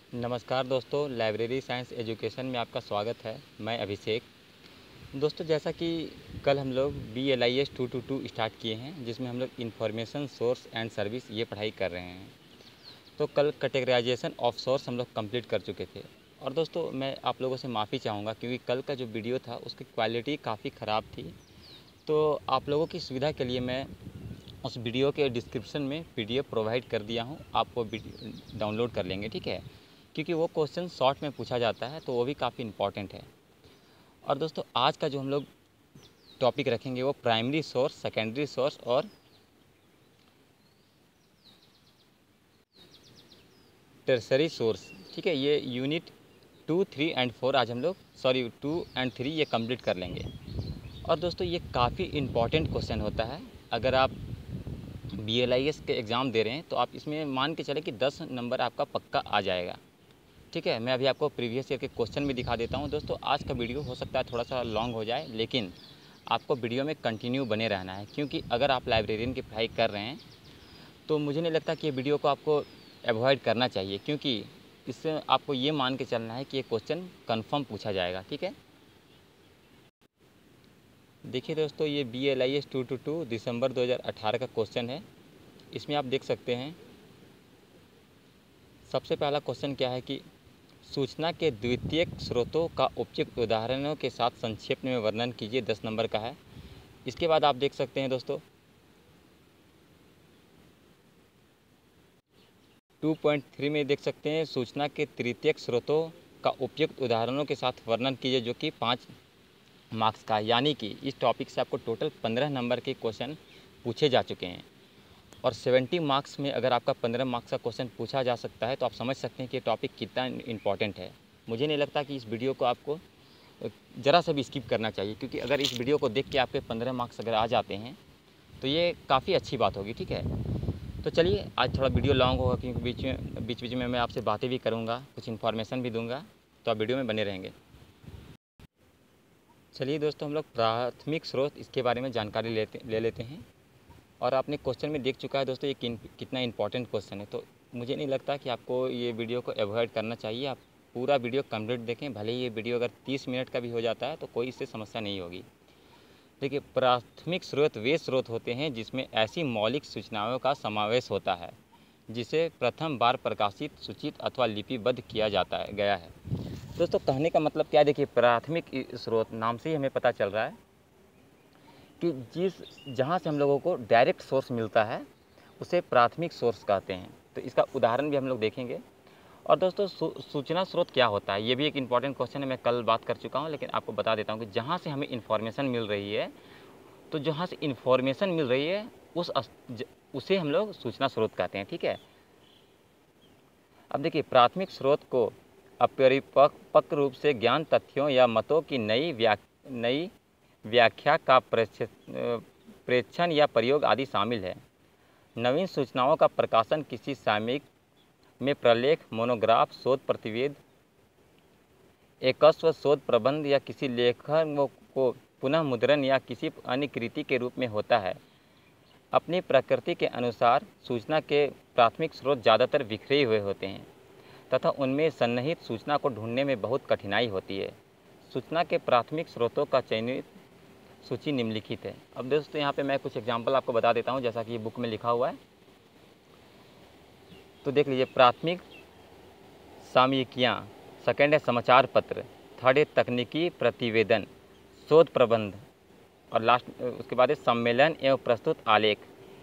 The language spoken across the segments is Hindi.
नमस्कार दोस्तों, लाइब्रेरी साइंस एजुकेशन में आपका स्वागत है। मैं अभिषेक। दोस्तों, जैसा कि कल हम लोग BLIS 222 स्टार्ट किए हैं, जिसमें हम लोग इंफॉर्मेशन सोर्स एंड सर्विस ये पढ़ाई कर रहे हैं। तो कल कैटेगराइजेशन ऑफ सोर्स हम लोग कंप्लीट कर चुके थे। और दोस्तों, मैं आप लोगों से माफ़ी चाहूँगा क्योंकि कल का जो वीडियो था उसकी क्वालिटी काफ़ी ख़राब थी। तो आप लोगों की सुविधा के लिए मैं उस वीडियो के डिस्क्रिप्शन में PDF प्रोवाइड कर दिया हूँ। आप वो डाउनलोड कर लेंगे, ठीक है, क्योंकि वो क्वेश्चन शॉर्ट में पूछा जाता है, तो वो भी काफ़ी इम्पॉर्टेंट है। और दोस्तों, आज का जो हम लोग टॉपिक रखेंगे वो प्राइमरी सोर्स, सेकेंडरी सोर्स और टर्सरी सोर्स, ठीक है। ये यूनिट 2, 3 एंड 4 आज हम लोग 2 एंड 3 ये कंप्लीट कर लेंगे। और दोस्तों, ये काफ़ी इम्पॉर्टेंट क्वेश्चन होता है। अगर आप BLIS के एग्ज़ाम दे रहे हैं तो आप इसमें मान के चले कि 10 नंबर आपका पक्का आ जाएगा, ठीक है। मैं अभी आपको प्रीवियस ईयर के क्वेश्चन भी दिखा देता हूँ। दोस्तों, आज का वीडियो हो सकता है थोड़ा सा लॉन्ग हो जाए, लेकिन आपको वीडियो में कंटिन्यू बने रहना है, क्योंकि अगर आप लाइब्रेरियन की पढ़ाई कर रहे हैं तो मुझे नहीं लगता कि ये वीडियो को आपको अवॉइड करना चाहिए, क्योंकि इससे आपको ये मान के चलना है कि ये क्वेश्चन कन्फर्म पूछा जाएगा, ठीक है। देखिए दोस्तों, ये BLIS 222 दिसंबर 2018 का क्वेश्चन है। इसमें आप देख सकते हैं सबसे पहला क्वेश्चन क्या है कि सूचना के द्वितीयक स्रोतों का उपयुक्त उदाहरणों के साथ संक्षेप में वर्णन कीजिए, 10 नंबर का है। इसके बाद आप देख सकते हैं दोस्तों 2.3 में देख सकते हैं सूचना के तृतीयक स्रोतों का उपयुक्त उदाहरणों के साथ वर्णन कीजिए, जो कि 5 मार्क्स का है। यानी कि इस टॉपिक से आपको टोटल 15 नंबर के क्वेश्चन पूछे जा चुके हैं। और 70 मार्क्स में अगर आपका 15 मार्क्स का क्वेश्चन पूछा जा सकता है तो आप समझ सकते हैं कि ये टॉपिक कितना इम्पॉर्टेंट है। मुझे नहीं लगता कि इस वीडियो को आपको ज़रा सा भी स्किप करना चाहिए, क्योंकि अगर इस वीडियो को देख के आपके 15 मार्क्स अगर आ जाते हैं तो ये काफ़ी अच्छी बात होगी, ठीक है। तो चलिए, आज थोड़ा वीडियो लॉन्ग होगा क्योंकि बीच बीच में मैं आपसे बातें भी करूँगा, कुछ इन्फॉर्मेशन भी दूँगा, तो आप वीडियो में बने रहेंगे। चलिए दोस्तों, हम लोग प्राथमिक स्रोत इसके बारे में जानकारी ले लेते हैं। और आपने क्वेश्चन में देख चुका है दोस्तों, ये कितना इंपॉर्टेंट क्वेश्चन है। तो मुझे नहीं लगता कि आपको ये वीडियो को अवॉइड करना चाहिए। आप पूरा वीडियो कंप्लीट देखें, भले ही ये वीडियो अगर 30 मिनट का भी हो जाता है तो कोई इससे समस्या नहीं होगी। देखिए, प्राथमिक स्रोत वे स्रोत होते हैं जिसमें ऐसी मौलिक सूचनाओं का समावेश होता है जिसे प्रथम बार प्रकाशित, सूचित अथवा लिपिबद्ध किया गया है। दोस्तों, कहने का मतलब क्या है, देखिए प्राथमिक स्रोत नाम से ही हमें पता चल रहा है कि जहाँ से हम लोगों को डायरेक्ट सोर्स मिलता है उसे प्राथमिक सोर्स कहते हैं। तो इसका उदाहरण भी हम लोग देखेंगे। और दोस्तों, सूचना स्रोत क्या होता है, ये भी एक इम्पॉर्टेंट क्वेश्चन है। मैं कल बात कर चुका हूँ, लेकिन आपको बता देता हूँ कि जहाँ से हमें इन्फॉर्मेशन मिल रही है, तो जहाँ से इन्फॉर्मेशन मिल रही है उसे हम लोग सूचना स्रोत कहते हैं, ठीक है। अब देखिए, प्राथमिक स्रोत को अपरिपक्व रूप से ज्ञान, तथ्यों या मतों की नई व्याख्या का प्रेक्षण या प्रयोग आदि शामिल है। नवीन सूचनाओं का प्रकाशन किसी सामयिक में प्रलेख, मोनोग्राफ, शोध प्रतिवेद, एकस्व शोध प्रबंध या किसी लेखन को पुनः मुद्रण या किसी अन्य कृति के रूप में होता है। अपनी प्रकृति के अनुसार सूचना के प्राथमिक स्रोत ज़्यादातर बिखरे हुए होते हैं तथा उनमें सन्निहित सूचना को ढूंढने में बहुत कठिनाई होती है। सूचना के प्राथमिक स्रोतों का चयनित सूची निम्नलिखित है। अब दोस्तों, यहाँ पे मैं कुछ एग्जाम्पल आपको बता देता हूँ, जैसा कि ये बुक में लिखा हुआ है। तो देख लीजिए, प्राथमिक सामयिकियाँ, सेकंड है समाचार पत्र, थर्ड है तकनीकी प्रतिवेदन, शोध प्रबंध, और लास्ट उसके बाद है सम्मेलन एवं प्रस्तुत आलेख,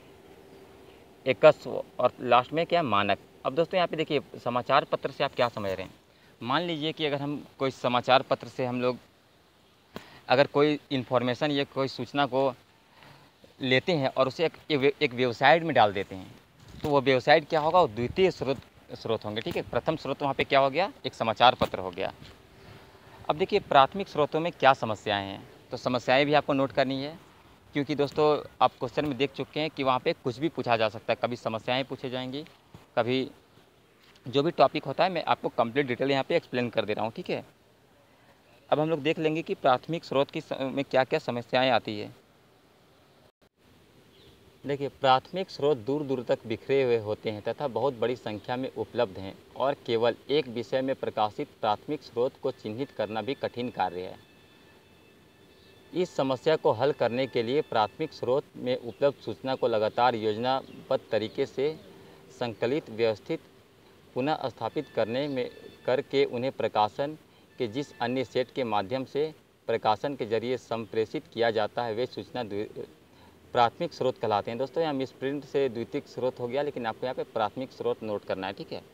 एकस्व, और लास्ट में क्या, मानक। अब दोस्तों, यहाँ पे देखिए, समाचार पत्र से आप क्या समझ रहे हैं। मान लीजिए कि अगर हम कोई समाचार पत्र से हम लोग अगर कोई इन्फॉर्मेशन या कोई सूचना को लेते हैं और उसे एक वेबसाइट में डाल देते हैं, तो वो वेबसाइट क्या होगा, वो द्वितीय स्रोत होंगे, ठीक है। प्रथम स्रोत वहाँ पे क्या हो गया, एक समाचार पत्र हो गया। अब देखिए, प्राथमिक स्रोतों में क्या समस्याएं हैं, तो समस्याएं भी आपको नोट करनी है, क्योंकि दोस्तों आप क्वेश्चन में देख चुके हैं कि वहाँ पे कुछ भी पूछा जा सकता है। कभी समस्याएं पूछी जाएंगी, कभी जो भी टॉपिक होता है मैं आपको कंप्लीट डिटेल यहाँ पे एक्सप्लेन कर दे रहा हूँ, ठीक है। अब हम लोग देख लेंगे कि प्राथमिक स्रोत में क्या क्या समस्याएँ आती है। देखिए, प्राथमिक स्रोत दूर दूर तक बिखरे हुए होते हैं तथा बहुत बड़ी संख्या में उपलब्ध हैं और केवल एक विषय में प्रकाशित प्राथमिक स्रोत को चिन्हित करना भी कठिन कार्य है। इस समस्या को हल करने के लिए प्राथमिक स्रोत में उपलब्ध सूचना को लगातार योजनाबद्ध तरीके से संकलित, व्यवस्थित, पुनः स्थापित करके उन्हें प्रकाशन के जिस अन्य सेट के माध्यम से प्रकाशन के जरिए संप्रेषित किया जाता है, वे सूचना प्राथमिक स्रोत कहलाते हैं। दोस्तों, यहाँ मिसप्रिंट से द्वितीयक स्रोत हो गया, लेकिन आपको यहाँ पे प्राथमिक स्रोत नोट करना है, ठीक है।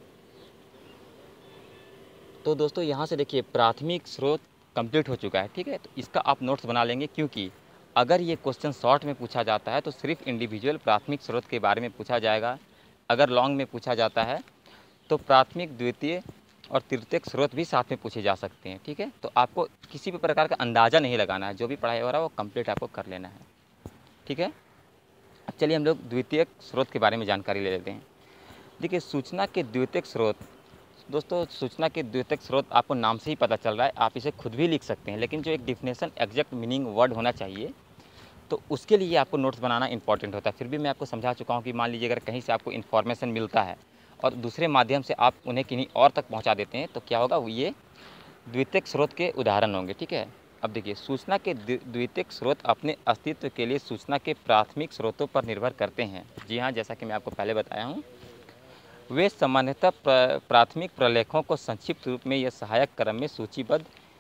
तो दोस्तों, यहाँ से देखिए प्राथमिक स्रोत कंप्लीट हो चुका है, ठीक है। तो इसका आप नोट्स बना लेंगे, क्योंकि अगर ये क्वेश्चन शॉर्ट में पूछा जाता है तो सिर्फ इंडिविजुअल प्राथमिक स्रोत के बारे में पूछा जाएगा। अगर लॉन्ग में पूछा जाता है तो प्राथमिक, द्वितीय और तृतीयक स्रोत भी साथ में पूछे जा सकते हैं, ठीक है। तो आपको किसी भी प्रकार का अंदाज़ा नहीं लगाना है, जो भी पढ़ाई हो रहा है वो कंप्लीट आपको कर लेना है, ठीक है। अब चलिए हम लोग द्वितीयक स्रोत के बारे में जानकारी ले लेते हैं। देखिए, सूचना के द्वितीयक स्रोत, दोस्तों सूचना के द्वितीयक स्रोत आपको नाम से ही पता चल रहा है, आप इसे खुद भी लिख सकते हैं, लेकिन जो एक डिफिनेशन, एग्जैक्ट मीनिंग वर्ड होना चाहिए, तो उसके लिए आपको नोट्स बनाना इंपॉर्टेंट होता है। फिर भी मैं आपको समझा चुका हूँ कि मान लीजिए अगर कहीं से आपको इन्फॉर्मेशन मिलता है और दूसरे माध्यम से आप उन्हें किन्हीं और तक पहुँचा देते हैं, तो क्या होगा, वो ये द्वितीयक स्रोत के उदाहरण होंगे, ठीक है। अब देखिए, सूचना के द्वितीयक स्रोत अपने अस्तित्व के लिए सूचना के प्राथमिक स्रोतों पर निर्भर करते हैं। जी हाँ, जैसा कि मैं आपको पहले बताया हूँ, वे सामान्यतः प्राथमिक प्रलेखों को संक्षिप्त रूप में या सहायक क्रम में सूचीबद्ध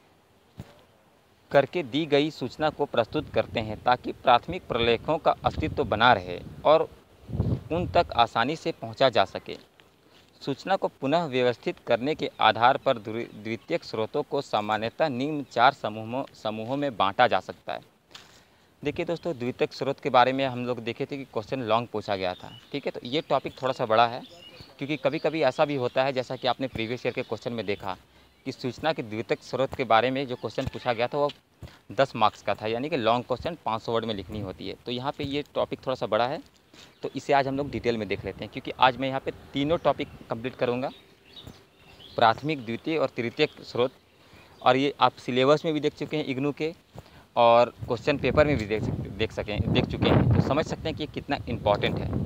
करके दी गई सूचना को प्रस्तुत करते हैं, ताकि प्राथमिक प्रलेखों का अस्तित्व बना रहे और उन तक आसानी से पहुंचा जा सके। सूचना को पुनः व्यवस्थित करने के आधार पर द्वितीयक स्रोतों को सामान्यतः निम्न 4 समूहों में बांटा जा सकता है। देखिए दोस्तों, द्वितीयक स्रोत के बारे में हम लोग देखे थे कि क्वेश्चन लॉन्ग पूछा गया था, ठीक है। तो ये टॉपिक थोड़ा सा बड़ा है, क्योंकि कभी कभी ऐसा भी होता है, जैसा कि आपने प्रीवियस ईयर के क्वेश्चन में देखा कि सूचना के द्वितीयक स्रोत के बारे में जो क्वेश्चन पूछा गया था वो 10 मार्क्स का था, यानी कि लॉन्ग क्वेश्चन 500 वर्ड में लिखनी होती है। तो यहाँ पे ये टॉपिक थोड़ा सा बड़ा है, तो इसे आज हम लोग डिटेल में देख लेते हैं, क्योंकि आज मैं यहाँ पे तीनों टॉपिक कंप्लीट करूँगा, प्राथमिक, द्वितीय और तृतीयक स्रोत। और ये आप सिलेबस में भी देख चुके हैं इग्नू के, और क्वेश्चन पेपर में भी देख चुके हैं, तो समझ सकते हैं कि ये कितना इम्पॉर्टेंट है।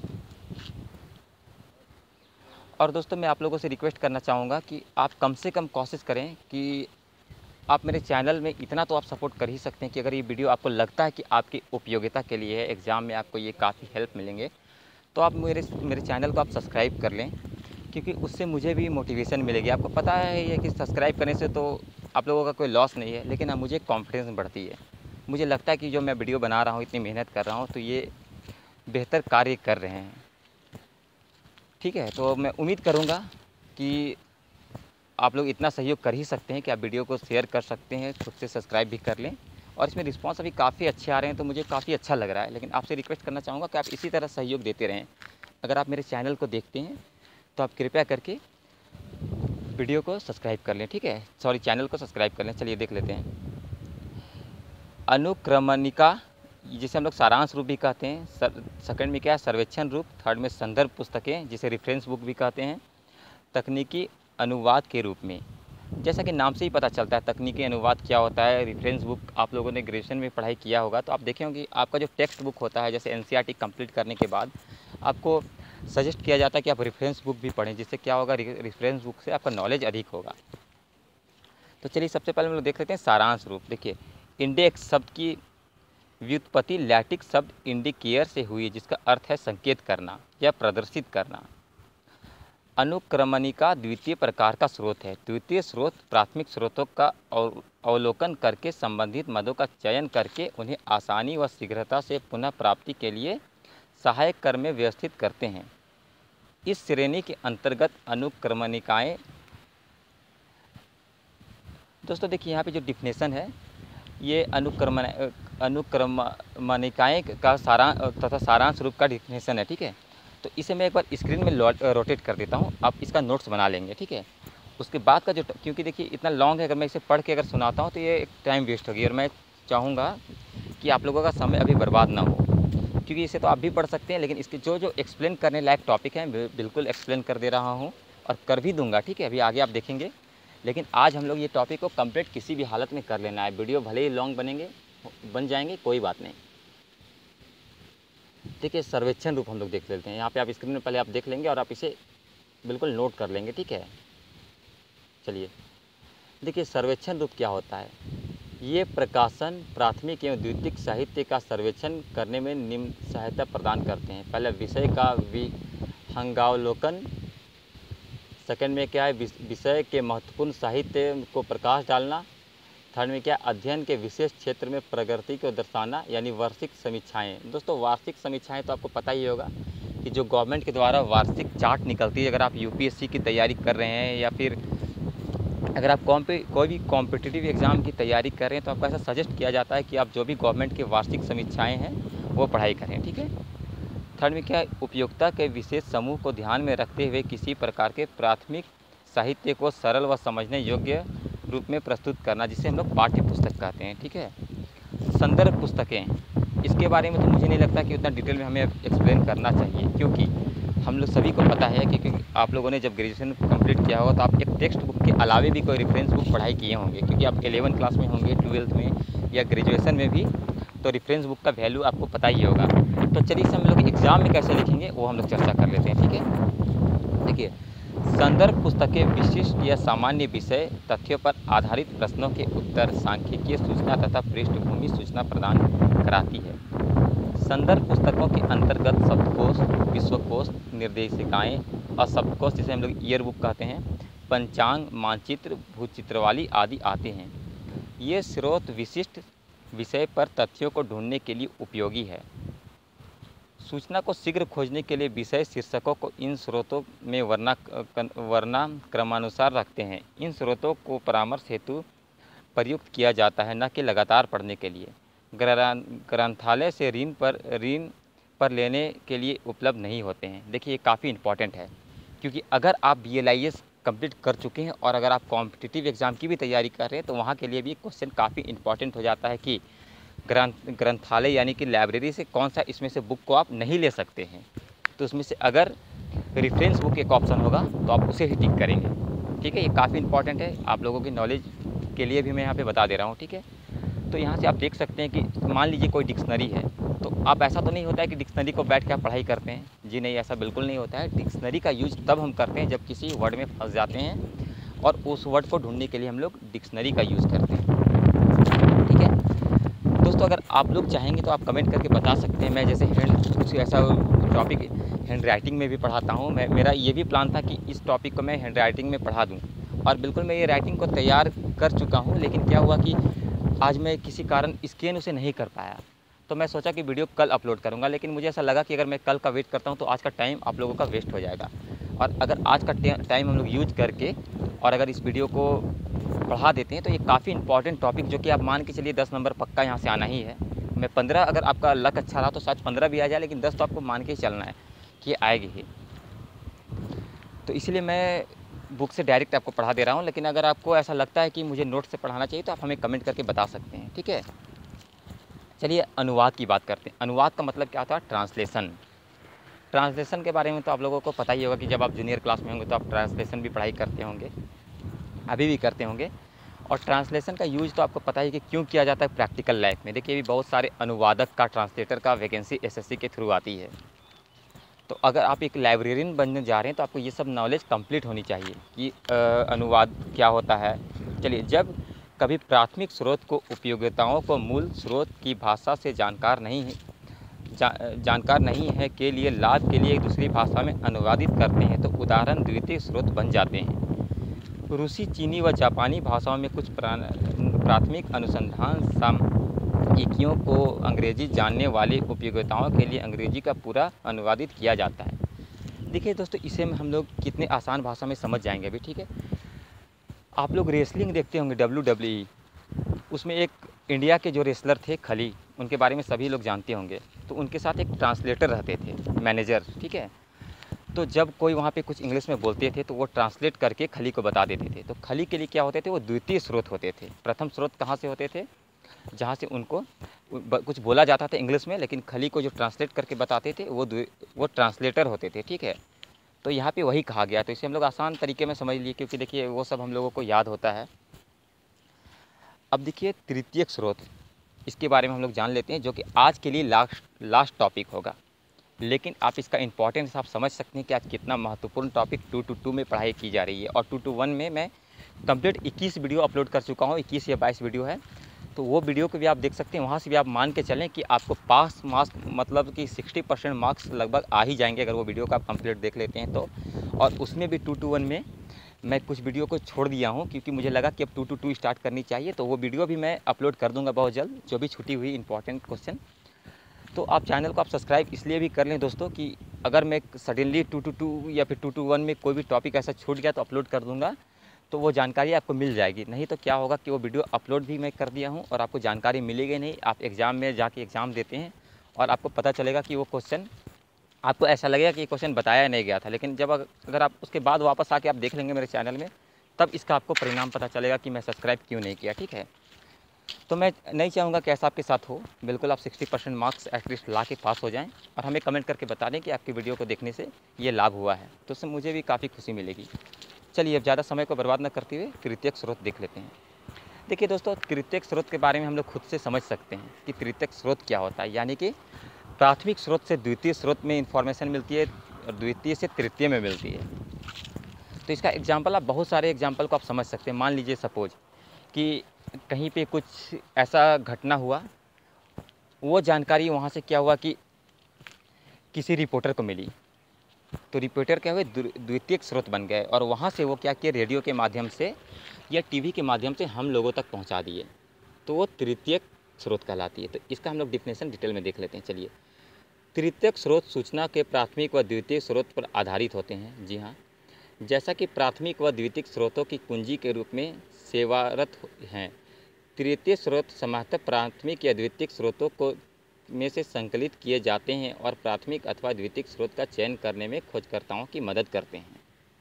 और दोस्तों, मैं आप लोगों से रिक्वेस्ट करना चाहूँगा कि आप कम से कम कोशिश करें कि आप मेरे चैनल में इतना तो आप सपोर्ट कर ही सकते हैं कि अगर ये वीडियो आपको लगता है कि आपकी उपयोगिता के लिए है, एग्ज़ाम में आपको ये काफ़ी हेल्प मिलेंगे, तो आप मेरे चैनल को आप सब्सक्राइब कर लें, क्योंकि उससे मुझे भी मोटिवेशन मिलेगी। आपको पता है ये कि सब्सक्राइब करने से तो आप लोगों का कोई लॉस नहीं है, लेकिन हाँ, मुझे कॉन्फिडेंस बढ़ती है। मुझे लगता है कि जो मैं वीडियो बना रहा हूँ, इतनी मेहनत कर रहा हूँ, तो ये बेहतर कार्य कर रहे हैं, ठीक है। तो मैं उम्मीद करूँगा कि आप लोग इतना सहयोग कर ही सकते हैं कि आप वीडियो को शेयर कर सकते हैं, खुद से सब्सक्राइब भी कर लें। और इसमें रिस्पांस अभी काफ़ी अच्छे आ रहे हैं, तो मुझे काफ़ी अच्छा लग रहा है। लेकिन आपसे रिक्वेस्ट करना चाहूँगा कि आप इसी तरह सहयोग देते रहें। अगर आप मेरे चैनल को देखते हैं तो आप कृपया करके वीडियो को सब्सक्राइब कर लें, ठीक है, सॉरी, चैनल को सब्सक्राइब कर लें। चलिए देख लेते हैं। अनुक्रमणिका, जिसे हम लोग सारांश रूप भी कहते हैं, सेकंड में क्या है, सर्वेक्षण रूप, थर्ड में संदर्भ पुस्तकें, जिसे रेफरेंस बुक भी कहते हैं, तकनीकी अनुवाद के रूप में। जैसा कि नाम से ही पता चलता है तकनीकी अनुवाद क्या होता है। रेफरेंस बुक आप लोगों ने ग्रेजुएशन में पढ़ाई किया होगा, तो आप देखे होंगे आपका जो टेक्स्ट बुक होता है, जैसे एनसीईआरटी कंप्लीट करने के बाद आपको सजेस्ट किया जाता है कि आप रेफरेंस बुक भी पढ़ें, जिससे क्या होगा, रेफरेंस बुक से आपका नॉलेज अधिक होगा। तो चलिए सबसे पहले हम लोग देख लेते हैं सारांश रूप। देखिए, इंडेक्स शब्द की व्युत्पत्ति लैटिन शब्द इंडिकेयर से हुई है, जिसका अर्थ है संकेत करना या प्रदर्शित करना। अनुक्रमणिका द्वितीय प्रकार का स्रोत है। द्वितीय स्रोत प्राथमिक स्रोतों का अवलोकन करके संबंधित मदों का चयन करके उन्हें आसानी व शीघ्रता से पुनः प्राप्ति के लिए सहायक क्रम में व्यवस्थित करते हैं। इस श्रेणी के अंतर्गत अनुक्रमणिकाएँ, दोस्तों देखिए यहाँ पे जो डिफिनेशन है, ये अनुक्रमणिकाएँ का सारांश रूप का डिफिनेशन है, ठीक है। तो इसे मैं एक बार स्क्रीन में रोटेट कर देता हूँ, आप इसका नोट्स बना लेंगे, ठीक है। उसके बाद का जो, क्योंकि देखिए इतना लॉन्ग है, अगर मैं इसे पढ़ के अगर सुनाता हूँ तो ये एक टाइम वेस्ट होगी, और मैं चाहूँगा कि आप लोगों का समय अभी बर्बाद ना हो, क्योंकि इसे तो आप भी पढ़ सकते हैं, लेकिन इसके जो एक्सप्लेन करने लायक टॉपिक हैं बिल्कुल एक्सप्लेन कर दे रहा हूँ और कर भी दूँगा, ठीक है। अभी आगे आप देखेंगे, लेकिन आज हम लोग ये टॉपिक को कंप्लीट किसी भी हालत में कर लेना है। वीडियो भले ही लॉन्ग बन जाएंगे, कोई बात नहीं। देखिए सर्वेक्षण रूप हम लोग देख लेते हैं। यहाँ पे आप स्क्रीन में पहले आप देख लेंगे और आप इसे बिल्कुल नोट कर लेंगे, ठीक है। चलिए देखिए सर्वेक्षण रूप क्या होता है। ये प्रकाशन प्राथमिक एवं द्वितीयक साहित्य का सर्वेक्षण करने में निम्न सहायता प्रदान करते हैं। पहले विषय का विहंगावलोकन, सेकंड में क्या है विषय के महत्वपूर्ण साहित्य को प्रकाश डालना, थर्ड में क्या अध्ययन के विशेष क्षेत्र में प्रगति को दर्शाना यानी वार्षिक समीक्षाएं। दोस्तों वार्षिक समीक्षाएं तो आपको पता ही होगा कि जो गवर्नमेंट के द्वारा वार्षिक चार्ट निकलती है। अगर आप यूपीएससी की तैयारी कर रहे हैं या फिर अगर आप कोई भी कॉम्पिटिटिव एग्ज़ाम की तैयारी कर रहे हैं तो आपको ऐसा सजेस्ट किया जाता है कि आप जो भी गवर्नमेंट की वार्षिक समीक्षाएँ हैं वो पढ़ाई करें, ठीक है। थर्ड में क्या है उपयोगिता के विशेष समूह को ध्यान में रखते हुए किसी प्रकार के प्राथमिक साहित्य को सरल व समझने योग्य रूप में प्रस्तुत करना, जिसे हम लोग पाठ्य पुस्तक कहते हैं, ठीक है। संदर्भ पुस्तकें, इसके बारे में तो मुझे नहीं लगता कि उतना डिटेल में हमें एक्सप्लेन करना चाहिए, क्योंकि हम लोग सभी को पता है कि क्योंकि आप लोगों ने जब ग्रेजुएशन कंप्लीट किया होगा तो आप एक टेक्स्ट बुक के अलावे भी कोई रेफरेंस बुक पढ़ाई किए होंगे, क्योंकि आप 11th क्लास में होंगे, 12th में या ग्रेजुएशन में भी, तो रेफरेंस बुक का वैल्यू आपको पता ही होगा। तो चलिए इसे हम लोग एग्ज़ाम में कैसे लिखेंगे वो हम लोग चर्चा कर लेते हैं, ठीक है। देखिए संदर्भ पुस्तकें विशिष्ट या सामान्य विषय तथ्यों पर आधारित प्रश्नों के उत्तर, सांख्यिकीय सूचना तथा पृष्ठभूमि सूचना प्रदान कराती है। संदर्भ पुस्तकों के अंतर्गत शब्दकोश, विश्वकोश, निर्देशिकाएँ और शब्दकोश जिसे हम लोग ईयर बुक कहते हैं, पंचांग, मानचित्र, भूचित्रवाली आदि आते हैं। ये स्रोत विशिष्ट विषय पर तथ्यों को ढूंढने के लिए उपयोगी है। सूचना को शीघ्र खोजने के लिए विषय शीर्षकों को इन स्रोतों में वर्णाक्रमानुसार रखते हैं। इन स्रोतों को परामर्श हेतु प्रयुक्त किया जाता है, न कि लगातार पढ़ने के लिए। ग्रंथालय से ऋण पर लेने के लिए उपलब्ध नहीं होते हैं। देखिए ये काफ़ी इंपॉर्टेंट है, क्योंकि अगर आप BLIS कंप्लीट कर चुके हैं और अगर आप कॉम्पिटिटिव एग्ज़ाम की भी तैयारी कर रहे हैं तो वहाँ के लिए भी क्वेश्चन काफ़ी इंपॉर्टेंट हो जाता है कि ग्रंथालय यानी कि लाइब्रेरी से कौन सा इसमें से बुक को आप नहीं ले सकते हैं। तो उसमें से अगर रेफरेंस बुक एक ऑप्शन होगा तो आप उसे ही टिक करेंगे, ठीक है। ये काफ़ी इंपॉर्टेंट है, आप लोगों की नॉलेज के लिए भी मैं यहाँ पे बता दे रहा हूँ, ठीक है। तो यहाँ से आप देख सकते हैं कि मान लीजिए कोई डिक्शनरी है, तो आप ऐसा तो नहीं होता है कि डिक्शनरी को बैठ के आप पढ़ाई करते हैं। जी नहीं, ऐसा बिल्कुल नहीं होता है। डिक्शनरी का यूज तब हम करते हैं जब किसी वर्ड में फंस जाते हैं और उस वर्ड को ढूंढने के लिए हम लोग डिक्शनरी का यूज़ करते हैं, ठीक है। दोस्तों अगर आप लोग चाहेंगे तो आप कमेंट करके बता सकते हैं। मैं जैसे कुछ ऐसा टॉपिक हैंड राइटिंग में भी पढ़ाता हूँ। मेरा ये भी प्लान था कि इस टॉपिक को मैं हैंड राइटिंग में पढ़ा दूँ, और बिल्कुल मैं ये राइटिंग को तैयार कर चुका हूँ। लेकिन क्या हुआ कि आज मैं किसी कारण स्कैन उसे नहीं कर पाया, तो मैं सोचा कि वीडियो कल अपलोड करूँगा। लेकिन मुझे ऐसा लगा कि अगर मैं कल का वेट करता हूँ तो आज का टाइम आप लोगों का वेस्ट हो जाएगा। और अगर आज का टाइम हम लोग यूज करके और अगर इस वीडियो को पढ़ा देते हैं तो ये काफ़ी इंपॉर्टेंट टॉपिक, जो कि आप मान के चलिए 10 नंबर पक्का यहाँ से आना ही है। मैं 15, अगर आपका लक अच्छा रहा तो शायद 15 भी आ जाए, लेकिन 10 तो आपको मान के ही चलना है कि ये आएगी ही। तो इसलिए मैं बुक से डायरेक्ट आपको पढ़ा दे रहा हूँ। लेकिन अगर आपको ऐसा लगता है कि मुझे नोट से पढ़ाना चाहिए तो आप हमें कमेंट करके बता सकते हैं, ठीक है। चलिए अनुवाद की बात करते हैं। अनुवाद का मतलब क्या होता है? ट्रांसलेशन। ट्रांसलेशन के बारे में तो आप लोगों को पता ही होगा कि जब आप जूनियर क्लास में होंगे तो आप ट्रांसलेशन भी पढ़ाई करते होंगे, अभी भी करते होंगे। और ट्रांसलेशन का यूज़ तो आपको पता ही कि क्यों किया जाता है प्रैक्टिकल लाइफ में। देखिए अभी बहुत सारे अनुवादक का, ट्रांसलेटर का वैकेंसी SSC के थ्रू आती है। तो अगर आप एक लाइब्रेरियन बनने जा रहे हैं तो आपको ये सब नॉलेज कंप्लीट होनी चाहिए कि अनुवाद क्या होता है। चलिए, जब कभी प्राथमिक स्रोत को उपयोगिताओं को मूल स्रोत की भाषा से जानकार नहीं है के लिए लाभ के लिए एक दूसरी भाषा में अनुवादित करते हैं तो उदाहरण द्वितीय स्रोत बन जाते हैं। रूसी, चीनी व जापानी भाषाओं में कुछ प्राथमिक अनुसंधान सामयिकियों को अंग्रेजी जानने वाले उपयोगिताओं के लिए अंग्रेजी का पूरा अनुवादित किया जाता है। देखिए दोस्तों, इसे हम लोग कितने आसान भाषा में समझ जाएंगे अभी, ठीक है। आप लोग रेसलिंग देखते होंगे, WWE, उसमें एक इंडिया के जो रेसलर थे खली, उनके बारे में सभी लोग जानते होंगे। तो उनके साथ एक ट्रांसलेटर रहते थे, मैनेजर, ठीक है। तो जब कोई वहाँ पे कुछ इंग्लिश में बोलते थे तो वो ट्रांसलेट करके खली को बता देते थे। तो खली के लिए क्या होते थे? वो द्वितीय स्रोत होते थे। प्रथम स्रोत कहाँ से होते थे? जहाँ से उनको कुछ बोला जाता था इंग्लिश में, लेकिन खली को जो ट्रांसलेट करके बताते थे वो ट्रांसलेटर होते थे, ठीक है। तो यहाँ पे वही कहा गया। तो इसे हम लोग आसान तरीके में समझ लिए, क्योंकि देखिए वो सब हम लोगों को याद होता है। अब देखिए तृतीयक स्रोत, इसके बारे में हम लोग जान लेते हैं, जो कि आज के लिए लास्ट टॉपिक होगा। लेकिन आप इसका इम्पोर्टेंस आप समझ सकते हैं कि आज कितना महत्वपूर्ण टॉपिक 222 में पढ़ाई की जा रही है। और 221 में मैं कंप्लीट 21 वीडियो अपलोड कर चुका हूँ, 21 या 22 वीडियो है। तो वो वीडियो को भी आप देख सकते हैं, वहाँ से भी आप मान के चलें कि आपको पास मार्क्स मतलब कि 60% मार्क्स लगभग आ ही जाएंगे अगर वो वीडियो को आप कंप्लीट देख लेते हैं तो। और उसमें भी 221 में मैं कुछ वीडियो को छोड़ दिया हूँ क्योंकि मुझे लगा कि अब 222 स्टार्ट करनी चाहिए, तो वो वीडियो भी मैं अपलोड कर दूँगा बहुत जल्द, जो भी छुटी हुई इंपॉर्टेंट क्वेश्चन। तो आप चैनल को आप सब्सक्राइब इसलिए भी कर लें दोस्तों कि अगर मैं सडनली 222 या फिर 221 में कोई भी टॉपिक ऐसा छूट गया तो अपलोड कर दूँगा, तो वो जानकारी आपको मिल जाएगी। नहीं तो क्या होगा कि वो वीडियो अपलोड भी मैं कर दिया हूँ और आपको जानकारी मिलेगी नहीं। आप एग्ज़ाम में जाके एग्ज़ाम देते हैं और आपको पता चलेगा कि वो क्वेश्चन, आपको ऐसा लगेगा कि ये क्वेश्चन बताया नहीं गया था, लेकिन जब अगर आप उसके बाद वापस आके आप देख लेंगे मेरे चैनल में, तब इसका आपको परिणाम पता चलेगा कि मैं सब्सक्राइब क्यों नहीं किया। ठीक है, तो मैं नहीं चाहूँगा कि ऐसा आपके साथ हो। बिल्कुल आप 60% मार्क्स एटलीस्ट ला के पास हो जाएं और हमें कमेंट करके बता दें कि आपकी वीडियो को देखने से ये लाभ हुआ है, तो उससे मुझे भी काफ़ी खुशी मिलेगी। चलिए अब ज़्यादा समय को बर्बाद न करते हुए तृतीयक स्रोत देख लेते हैं। देखिए दोस्तों, तृतीयक स्रोत के बारे में हम लोग खुद से समझ सकते हैं कि तृतीयक स्रोत क्या होता है। यानी कि प्राथमिक स्रोत से द्वितीय स्रोत में इंफॉर्मेशन मिलती है और द्वितीय से तृतीय में मिलती है। तो इसका एग्जाम्पल, आप बहुत सारे एग्जाम्पल को आप समझ सकते हैं। मान लीजिए सपोज कि कहीं पे कुछ ऐसा घटना हुआ, वो जानकारी वहाँ से क्या हुआ कि किसी रिपोर्टर को मिली, तो रिपोर्टर क्या हुए, द्वितीयक स्रोत बन गए और वहाँ से वो क्या किए, रेडियो के माध्यम से या टीवी के माध्यम से हम लोगों तक पहुँचा दिए, तो वो तृतीयक स्रोत कहलाती है। तो इसका हम लोग डिफिनेशन डिटेल में देख लेते हैं। चलिए, तृतीयक स्रोत सूचना के प्राथमिक व द्वितीयक स्रोत पर आधारित होते हैं। जी हाँ, जैसा कि प्राथमिक व द्वितीयक स्रोतों की कुंजी के रूप में सेवारत हैं, तृतीय स्रोत सामान्यतः प्राथमिक या द्वितीयक स्रोतों को में से संकलित किए जाते हैं और प्राथमिक अथवा द्वितीयक स्रोत का चयन करने में खोजकर्ताओं की मदद करते हैं।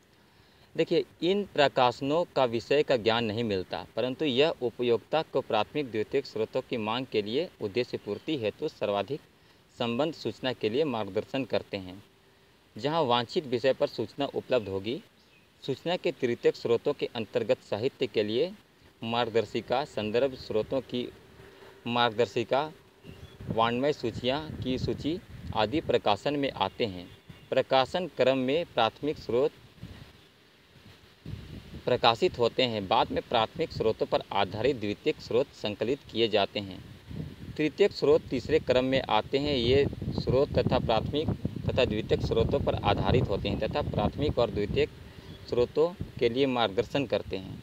देखिए, इन प्रकाशनों का विषय का ज्ञान नहीं मिलता, परंतु यह उपयोक्ता को प्राथमिक द्वितीयक स्रोतों की मांग के लिए उद्देश्य पूर्ति हेतु सर्वाधिक संबंध सूचना के लिए मार्गदर्शन करते हैं। जहां वांछित विषय पर सूचना उपलब्ध होगी, सूचना के तृतीयक स्रोतों के अंतर्गत साहित्य के लिए मार्गदर्शिका, संदर्भ स्रोतों की मार्गदर्शिका, वाङ्मय सूचियाँ की सूची आदि प्रकाशन में आते हैं। प्रकाशन क्रम में प्राथमिक स्रोत प्रकाशित होते हैं, बाद में प्राथमिक स्रोतों पर आधारित द्वितीयक स्रोत संकलित किए जाते हैं। तृतीयक स्रोत तीसरे क्रम में आते हैं। ये स्रोत तथा प्राथमिक तथा द्वितीयक स्रोतों पर आधारित होते हैं तथा प्राथमिक और द्वितीयक स्रोतों के लिए मार्गदर्शन करते हैं।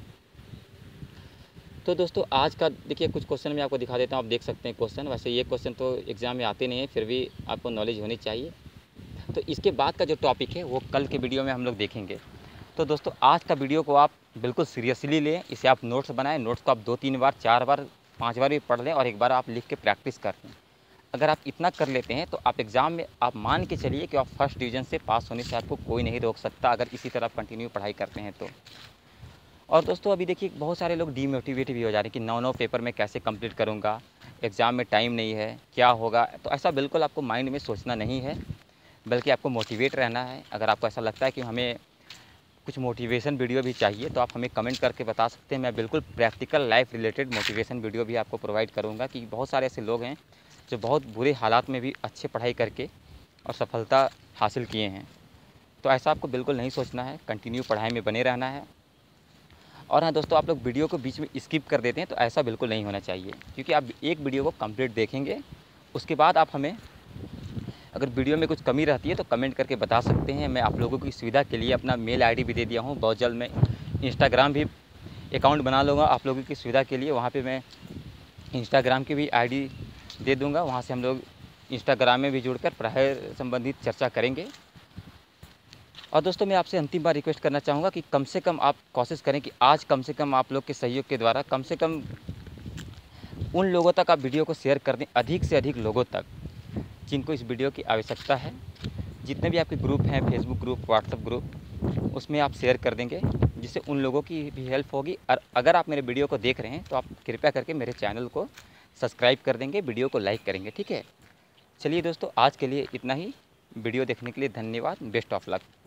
तो दोस्तों, आज का देखिए कुछ क्वेश्चन मैं आपको दिखा देता हूँ, आप देख सकते हैं क्वेश्चन। वैसे ये क्वेश्चन तो एग्ज़ाम में आते नहीं हैं, फिर भी आपको नॉलेज होनी चाहिए। तो इसके बाद का जो टॉपिक है वो कल के वीडियो में हम लोग देखेंगे। तो दोस्तों, आज का वीडियो को आप बिल्कुल सीरियसली लें, इसे आप नोट्स बनाएं। नोट्स को आप 2-3 बार, 4 बार, 5 बार भी पढ़ लें और एक बार आप लिख के प्रैक्टिस कर लें। अगर आप इतना कर लेते हैं तो आप एग्ज़ाम में आप मान के चलिए कि आप फर्स्ट डिवीज़न से पास होने से आपको कोई नहीं रोक सकता, अगर इसी तरह कंटिन्यू पढ़ाई करते हैं तो। और दोस्तों, अभी देखिए बहुत सारे लोग डीमोटिवेट भी हो जा रहे हैं कि 9 पेपर में कैसे कंप्लीट करूँगा, एग्ज़ाम में टाइम नहीं है, क्या होगा। तो ऐसा बिल्कुल आपको माइंड में सोचना नहीं है, बल्कि आपको मोटिवेट रहना है। अगर आपको ऐसा लगता है कि हमें कुछ मोटिवेशन वीडियो भी चाहिए तो आप हमें कमेंट करके बता सकते हैं। मैं बिल्कुल practical life related motivation video भी आपको प्रोवाइड करूँगा, कि बहुत सारे ऐसे लोग हैं जो बहुत बुरे हालात में भी अच्छे पढ़ाई करके और सफलता हासिल किए हैं। तो ऐसा आपको बिल्कुल नहीं सोचना है, कंटिन्यू पढ़ाई में बने रहना है। और हाँ दोस्तों, आप लोग वीडियो को बीच में स्किप कर देते हैं, तो ऐसा बिल्कुल नहीं होना चाहिए, क्योंकि आप एक वीडियो को कंप्लीट देखेंगे, उसके बाद आप हमें अगर वीडियो में कुछ कमी रहती है तो कमेंट करके बता सकते हैं। मैं आप लोगों की सुविधा के लिए अपना मेल आईडी भी दे दिया हूँ। बहुत जल्द मैं इंस्टाग्राम भी अकाउंट बना लूँगा आप लोगों की सुविधा के लिए। वहाँ पे मैं इंस्टाग्राम की भी आईडी दे दूँगा, वहाँ से हम लोग इंस्टाग्राम में भी जुड़कर पढ़ाई संबंधित चर्चा करेंगे। और दोस्तों, मैं आपसे अंतिम बार रिक्वेस्ट करना चाहूँगा कि कम से कम आप कोशिश करें कि आज कम से कम आप लोग के सहयोग के द्वारा कम से कम उन लोगों तक आप वीडियो को शेयर कर दें, अधिक से अधिक लोगों तक जिनको इस वीडियो की आवश्यकता है। जितने भी आपके ग्रुप हैं, फेसबुक ग्रुप, व्हाट्सएप ग्रुप, उसमें आप शेयर कर देंगे, जिससे उन लोगों की भी हेल्प होगी। और अगर आप मेरे वीडियो को देख रहे हैं तो आप कृपया करके मेरे चैनल को सब्सक्राइब कर देंगे, वीडियो को लाइक करेंगे। ठीक है, चलिए दोस्तों, आज के लिए इतना ही। वीडियो देखने के लिए धन्यवाद। Best of luck.